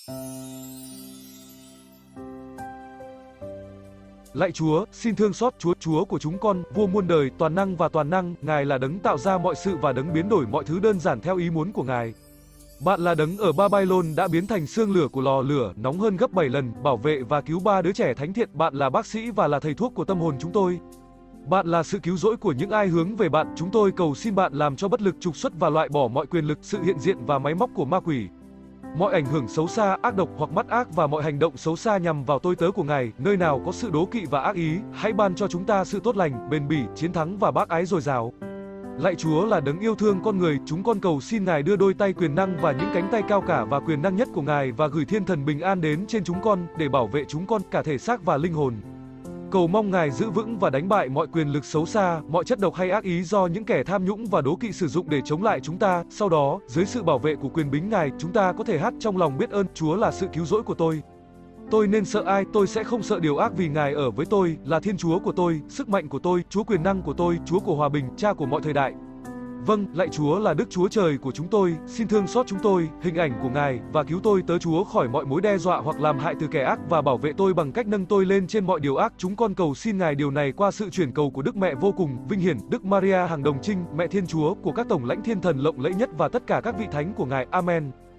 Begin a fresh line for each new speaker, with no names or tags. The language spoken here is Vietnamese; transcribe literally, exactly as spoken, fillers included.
Lạy Chúa, xin thương xót Chúa, Chúa của chúng con, vua muôn đời, toàn năng và toàn năng, Ngài là đấng tạo ra mọi sự và đấng biến đổi mọi thứ đơn giản theo ý muốn của Ngài. Bạn là đấng ở Babylon đã biến thành xương lửa của lò lửa, nóng hơn gấp bảy lần, bảo vệ và cứu ba đứa trẻ thánh thiện. Bạn là bác sĩ và là thầy thuốc của tâm hồn chúng tôi. Bạn là sự cứu rỗi của những ai hướng về bạn. Chúng tôi cầu xin bạn làm cho bất lực trục xuất và loại bỏ mọi quyền lực, sự hiện diện và máy móc của ma quỷ. Mọi ảnh hưởng xấu xa, ác độc hoặc mắt ác và mọi hành động xấu xa nhằm vào tôi tớ của Ngài, nơi nào có sự đố kỵ và ác ý, hãy ban cho chúng ta sự tốt lành, bền bỉ, chiến thắng và bác ái dồi dào. Lạy Chúa là đấng yêu thương con người, chúng con cầu xin Ngài đưa đôi tay quyền năng và những cánh tay cao cả và quyền năng nhất của Ngài và gửi thiên thần bình an đến trên chúng con để bảo vệ chúng con cả thể xác và linh hồn. Cầu mong Ngài giữ vững và đánh bại mọi quyền lực xấu xa, mọi chất độc hay ác ý do những kẻ tham nhũng và đố kỵ sử dụng để chống lại chúng ta. Sau đó, dưới sự bảo vệ của quyền bính Ngài, chúng ta có thể hát trong lòng biết ơn, Chúa là sự cứu rỗi của tôi. Tôi nên sợ ai, tôi sẽ không sợ điều ác vì Ngài ở với tôi, là Thiên Chúa của tôi, sức mạnh của tôi, Chúa quyền năng của tôi, Chúa của hòa bình, Cha của mọi thời đại. Vâng, lạy Chúa là Đức Chúa Trời của chúng tôi, xin thương xót chúng tôi, hình ảnh của Ngài, và cứu tôi tớ Chúa khỏi mọi mối đe dọa hoặc làm hại từ kẻ ác và bảo vệ tôi bằng cách nâng tôi lên trên mọi điều ác. Chúng con cầu xin Ngài điều này qua sự chuyển cầu của Đức Mẹ vô cùng vinh hiển, Đức Maria hàng đồng trinh, Mẹ Thiên Chúa của các tổng lãnh thiên thần lộng lẫy nhất và tất cả các vị thánh của Ngài. Amen.